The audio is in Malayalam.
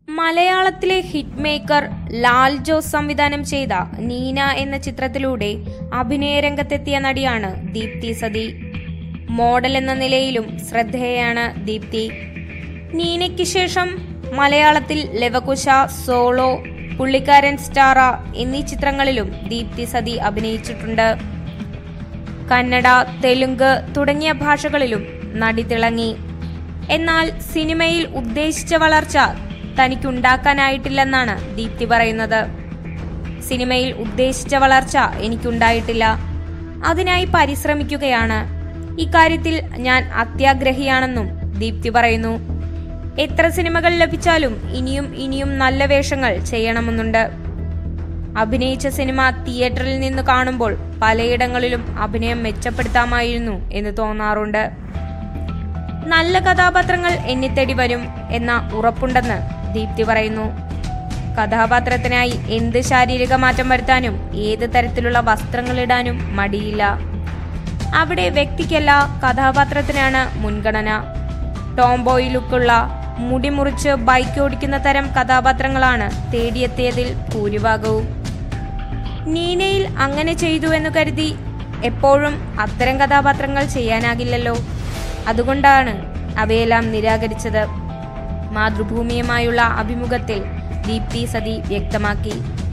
മലയാളത്തിലെ ഹിറ്റ് മേക്കർ ലാൽ ജോസ് സംവിധാനം ചെയ്ത നീന എന്ന ചിത്രത്തിലൂടെ അഭിനയ രംഗത്തെത്തിയ നടിയാണ് ദീപ്തി സതി. മോഡൽ എന്ന നിലയിലും ശ്രദ്ധേയയാണ് ദീപ്തി. നീനയ്ക്ക് ശേഷം മലയാളത്തിൽ ലവകുശ, സോളോ, പുള്ളിക്കാരൻ സ്റ്റാറ എന്നീ ചിത്രങ്ങളിലും ദീപ്തി സതി അഭിനയിച്ചിട്ടുണ്ട്. കന്നഡ, തെലുങ്ക് തുടങ്ങിയ ഭാഷകളിലും നടി തിളങ്ങി. എന്നാൽ സിനിമയിൽ ഉദ്ദേശിച്ച വളർച്ച തനിക്കുണ്ടാക്കാനായിട്ടില്ലെന്നാണ് ദീപ്തി പറയുന്നത്. സിനിമയിൽ ഉദ്ദേശിച്ച വളർച്ച എനിക്കുണ്ടായിട്ടില്ല, അതിനായി പരിശ്രമിക്കുകയാണ്. ഇക്കാര്യത്തിൽ ഞാൻ അത്യാഗ്രഹിയാണെന്നും ദീപ്തി പറയുന്നു. എത്ര സിനിമകൾ ലഭിച്ചാലും ഇനിയും നല്ല വേഷങ്ങൾ ചെയ്യണമെന്നുണ്ട്. അഭിനയിച്ച സിനിമ തിയേറ്ററിൽ നിന്ന് കാണുമ്പോൾ പലയിടങ്ങളിലും അഭിനയം മെച്ചപ്പെടുത്താമായിരുന്നു എന്ന് തോന്നാറുണ്ട്. നല്ല കഥാപാത്രങ്ങൾ എന്നെ തേടി വരും എന്ന ഉറപ്പുണ്ടെന്ന് ദീപ്തി പറയുന്നു. കഥാപാത്രത്തിനായി എന്ത് ശാരീരിക മാറ്റം വരുത്താനും ഏത് തരത്തിലുള്ള വസ്ത്രങ്ങളിടാനും മടിയില്ല. അവിടെ വ്യക്തിക്കല്ല, കഥാപാത്രത്തിനാണ് മുൻഗണന. ടോംബോയ് ലുക്കുള്ള, മുടി മുറിച്ച് ബൈക്ക് ഓടിക്കുന്ന തരം കഥാപാത്രങ്ങളാണ് തേടിയെത്തിയതിൽ ഭൂരിഭാഗവും. നീനയിൽ അങ്ങനെ ചെയ്തു എന്ന് കരുതി എപ്പോഴും അത്തരം കഥാപാത്രങ്ങൾ ചെയ്യാനാകില്ലല്ലോ. അതുകൊണ്ടാണ് അവയെല്ലാം നിരാകരിച്ചത്. മാതൃഭൂമിയുമായുള്ള അഭിമുഖത്തിൽ ദീപ്തി സതി വ്യക്തമാക്കി.